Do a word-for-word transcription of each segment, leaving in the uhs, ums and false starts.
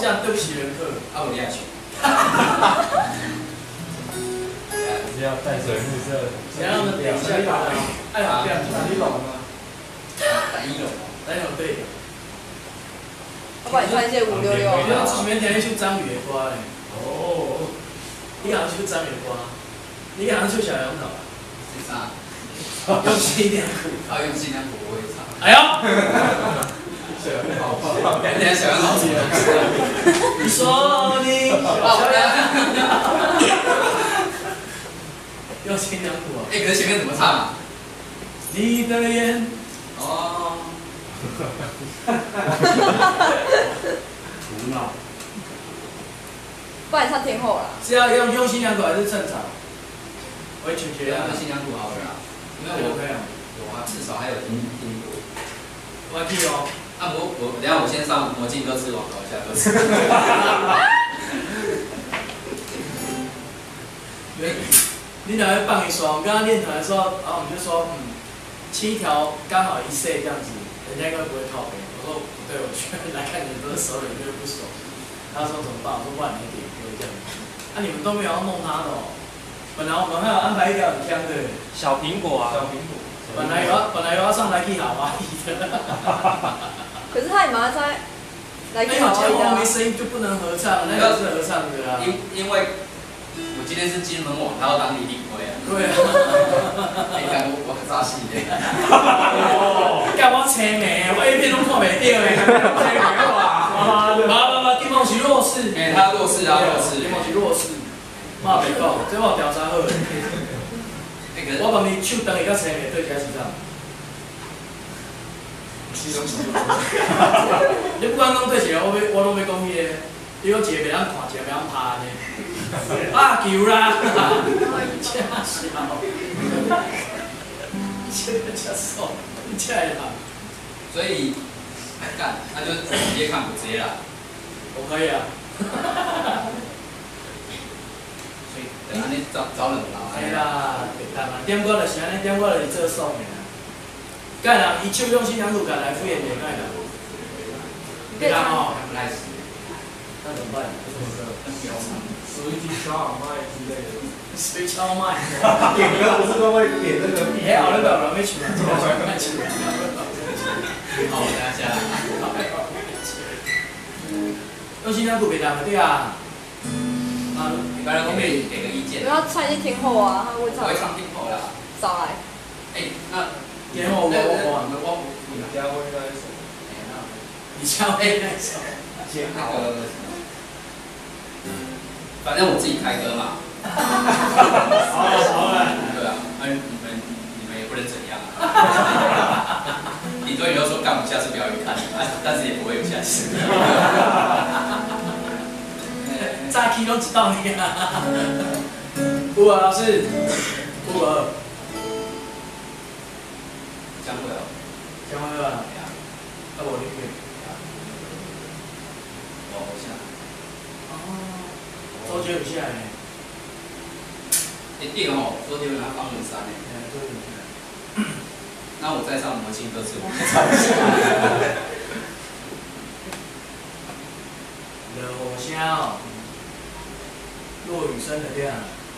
这样对不起人客。 啊，我你也去。 只要带水绿色， 怎样的表现？哎呀，这样子， 你懂吗？ 打一楼。 来有对。 我帮你穿一些五六六。 你讲前面听迄首张宇的歌嘞。 哦。 你讲唱张宇的歌，你讲唱小杨头。 是啥？ 用心良苦。 啊，用心良苦我会唱。 哎呦！ 小杨好， 等下小杨老师。 你说你小杨。用心良苦啊！ 哎，可是前面怎么唱啊？ 你的眼。 哦。 苦恼。 不然唱天后啦。 是要用用心良苦还是正常？我也求决啊。 用心良苦好了啦，因为我有啊，至少还有听听过。 我还记哦。 啊，我我等下我先上魔镜歌词网搞一下歌词。 你两位放一双，我们刚刚练团的时候，然后我们就说，嗯，七条刚好一 set 这样子，人家应该不会靠背。我说不对，我去来看你们都是熟人，你们不熟。他说怎么办？我说不然你点歌这样子。啊，你们都没有要弄他的哦。本来我们还有安排一条很香的小苹果啊，小苹果。 本来有要本来有要上来去好阿姨的。 可是他也马上在来去好阿姨的。没的。 声音就不能合唱，那个是合唱的啊。 因因为。我今天是金门网，他要当李领辉啊。 对啊。 你看我我很扎心的。 哦。叫我青梅，我 A 片都看袂到的。青梅哇！妈妈妈，金梦是弱势。 哎，他弱势啊，弱势。 金梦是弱势。妈袂讲，这我调查好的。我帮你手等一个青梅对起来是啥？你不管讲对起来，我要我拢要讲伊个，伊讲一个袂当看，一个袂当拍呢。啊球啦！真笑，真的真爽，真的啦。 所以，干，那就直接看我直接啦。 我可以啊。 所以，等下你找找人啦。 哎啦，别当啊，点歌就是安尼，点歌就是做爽的啦。干人伊手用心良苦，干来敷衍袂干啦。别当哦， 不来死。 那怎么办？ 属于小耳麦之类的。 谁敲麦？ 点歌不是都会点那个 B。 哎，后头不要要唱，这个唱太唱。 好，等下下来。 用心良苦别当对啊。啊， 你刚才可以给个意见。 不要唱一些天后啊，他会唱。 我会唱天后啦。 少来。 哎，那天后我我我我李佳薇那一首。 李佳薇那一首。 那个。反正我自己开歌嘛。 好了好了。 对啊，那你们你们也不能怎样啊。顶多你要说干，我下次不要去看，但是也不会有下次。 炸 K 都知道你啊。吴尔老师，吴尔。 江蕙哦。 江蕙啊。啊，我那个。 我偶像。 哦。周杰伦下来呢。 一定哦，周杰伦拿方文山呢。 周杰伦下来。 那我再上魔镜歌词，我唱不下。 落声哦，落雨声的亮。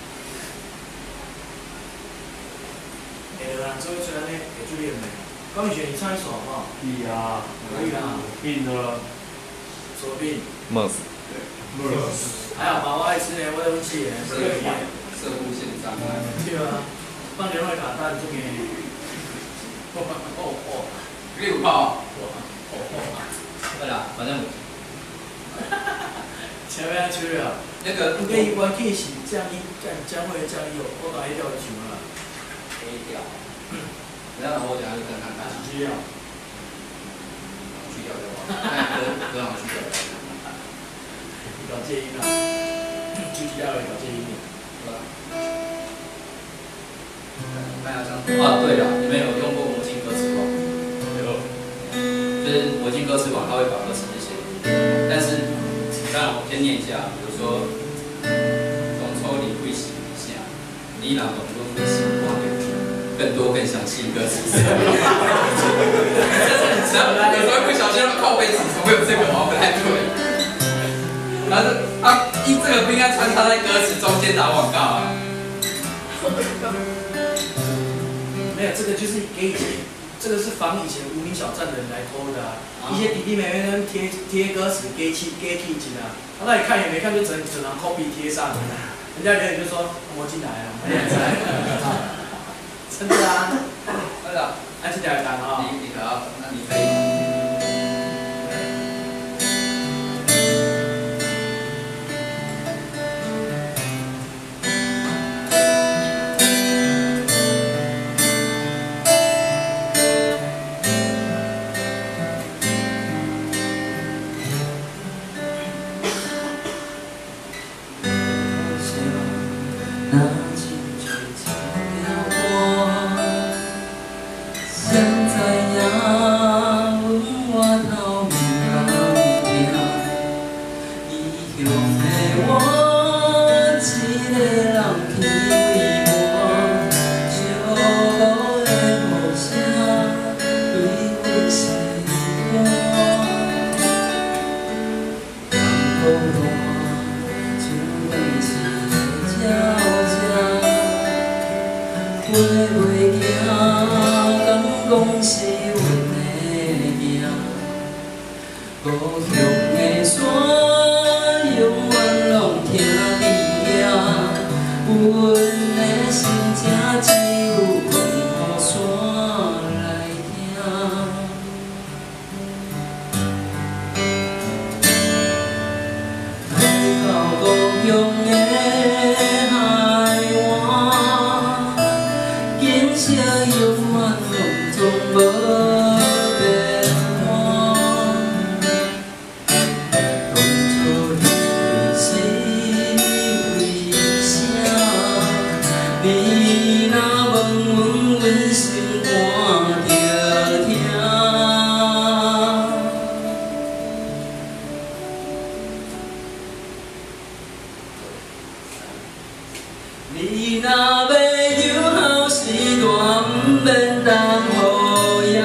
哎，有人做出来呢，会注意没？高宇轩，你唱一首好不好？ 可以啊， 可以啊。 病的。 什么病 ？M S。 对 ，M S。 还好吧，我爱吃呢，我有气呢， 射护射护线障碍。 对啊，放电话卡单就给你。哦哦， 六炮。对啦，反正。 前面去了。 那个。 你跟一关 K 是降音，降将会降音哦，我把 A 调就行了。 A 调。然后我等下就跟看看。 需要。 去掉就好。哎，歌歌好去掉。 搞戒音啊，具体要搞戒音。 对吧？看下张。啊，对了，你们有用过魔镜歌词网？ 有。 就是魔镜歌词网，它会把歌词这些，但是当然我先念一下，比如说，从抽离会洗一下，你哪懂都会喜欢更多更详细歌词。有时候不小心让靠背词，会有这个哦，不太对。 他是他一这个不应该穿插在歌词中间打广告啊。 没有，这个就是给以前，这个是防以前无名小站的人来偷的啊。啊一些弟弟妹妹们贴贴歌词给起给起进啊，他那里看也没看就整整张 copy 贴上，人家留言就说魔进来了，没人在，真的啊。 对的， 按这条干啊。 你你可要，那你可以。 那青春轻飘过，现在呀，阮我头面红红，异乡的我，一个人去为我，寂寞的雨声对阮心肝，人孤单，像每次的鸟。飞袂行，敢讲是阮的命。故乡的山，永远拢听你声。阮的心情只有讲予山来听。来到故乡的。这永远拢总无变化，当初你为是为啥？你若问阮，阮心肝着疼。你若要有好时段，毋免等雨夜。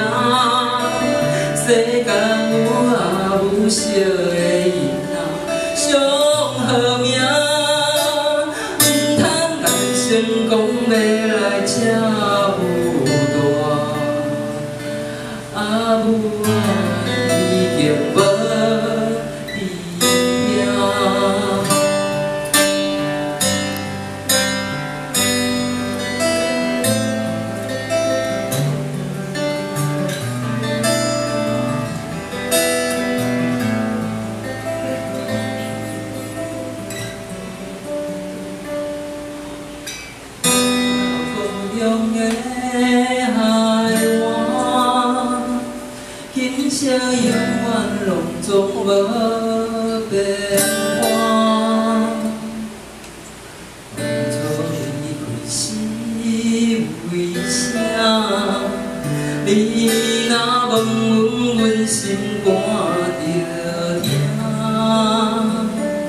世间有啊有惜的因仔，上好命。毋通人生讲要来这舞大，啊母啊已经无。这永远拢总无变化。当初你为是为啥？你若问阮，阮心肝着疼。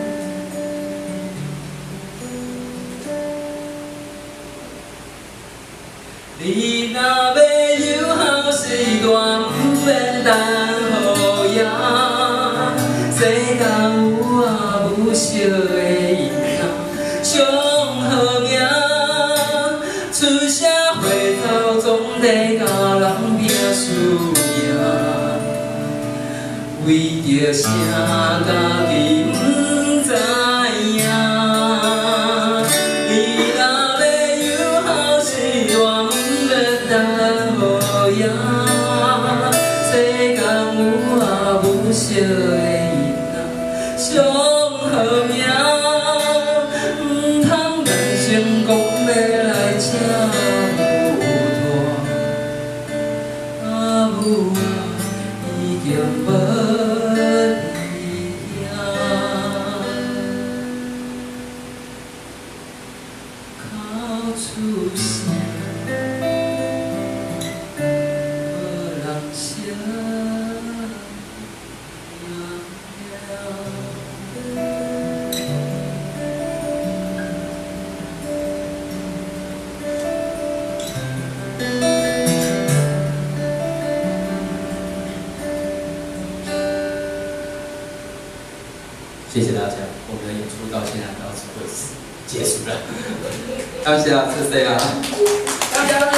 你若要有好时段，毋免等雨夜。世间有啊有惜的因仔，上好命。出社会走总得甲人拼输赢，为着啥家己毋知影？你若要有好时段，毋免等雨夜。世间有啊有惜的因仔，上好命。毋通人生讲要来这舞大，啊母啊已经无你兄，哭出声，无人惜。 谢谢大家，我们的演出到现在到此为止结束了。感谢啊，谢谢啊， 大家。